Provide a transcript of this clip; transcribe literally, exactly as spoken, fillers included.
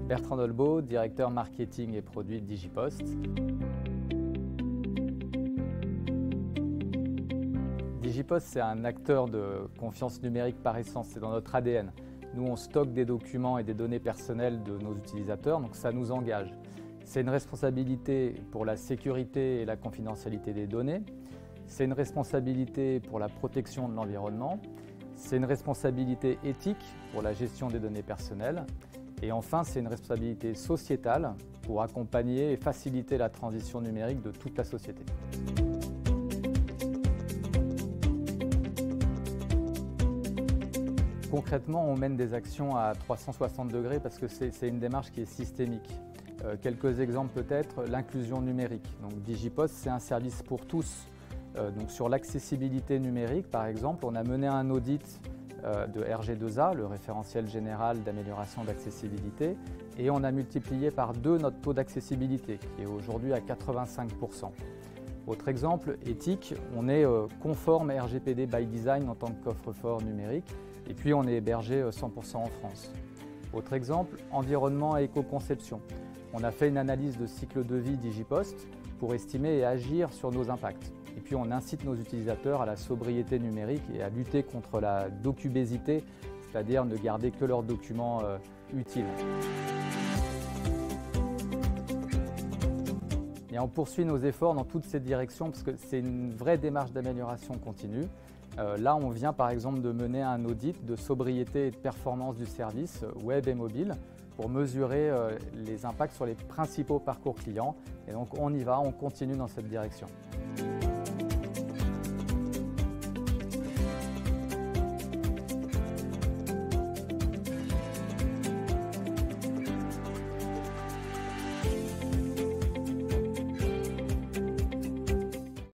Bertrand Dolbeau, directeur marketing et produits de Digipost. Digipost, c'est un acteur de confiance numérique par essence, c'est dans notre A D N. Nous, on stocke des documents et des données personnelles de nos utilisateurs, donc ça nous engage. C'est une responsabilité pour la sécurité et la confidentialité des données. C'est une responsabilité pour la protection de l'environnement. C'est une responsabilité éthique pour la gestion des données personnelles. Et enfin, c'est une responsabilité sociétale pour accompagner et faciliter la transition numérique de toute la société. Concrètement, on mène des actions à trois cent soixante degrés parce que c'est une démarche qui est systémique. Euh, quelques exemples peut-être, l'inclusion numérique. Donc, Digipost, c'est un service pour tous. Euh, donc, sur l'accessibilité numérique, par exemple, on a mené un audit euh, de R G deux A, le référentiel général d'amélioration d'accessibilité, et on a multiplié par deux notre taux d'accessibilité, qui est aujourd'hui à quatre-vingt-cinq pour cent. Autre exemple, éthique, on est euh, conforme R G P D by design en tant que coffre-fort numérique, et puis on est hébergé cent pour cent en France. Autre exemple, environnement et éco-conception. On a fait une analyse de cycle de vie Digipost pour estimer et agir sur nos impacts. Et puis on incite nos utilisateurs à la sobriété numérique et à lutter contre la docubésité, c'est-à-dire ne garder que leurs documents euh, utiles. Et on poursuit nos efforts dans toutes ces directions parce que c'est une vraie démarche d'amélioration continue. Euh, là, on vient par exemple de mener un audit de sobriété et de performance du service web et mobile pour mesurer euh, les impacts sur les principaux parcours clients. Et donc on y va, on continue dans cette direction.